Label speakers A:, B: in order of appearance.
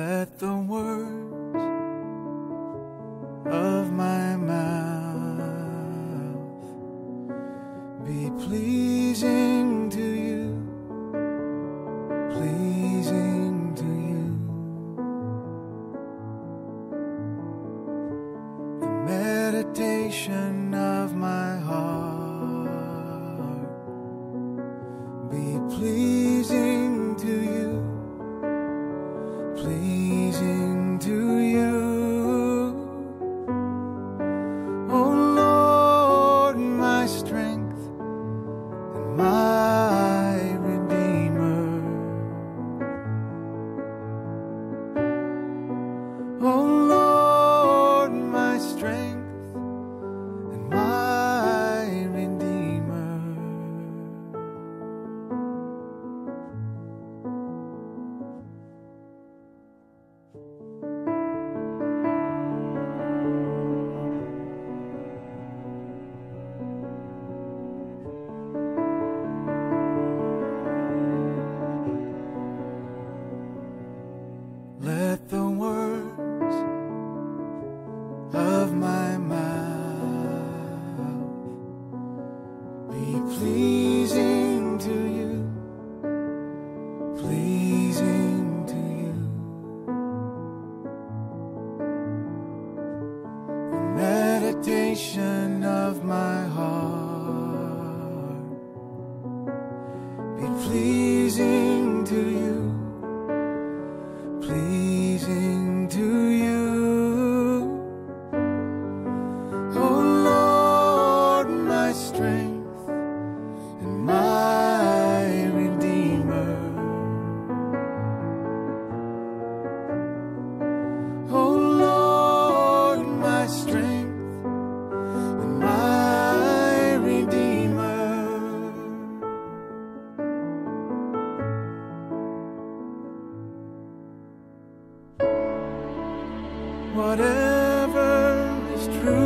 A: Let the words of my mouth be pleasing to you, pleasing to you. The meditation of my heart be pleasing to you, pleasing to you. Oh Lord, my strength and my Redeemer. Oh Lord, my strength and my Redeemer. Let the words of my mouth be pleasing to you, pleasing to you. The meditation of my heart be pleasing to you, pleasing to you. Oh Lord, my strength and my Redeemer. Oh Lord, my strength and my Redeemer. Whatever is true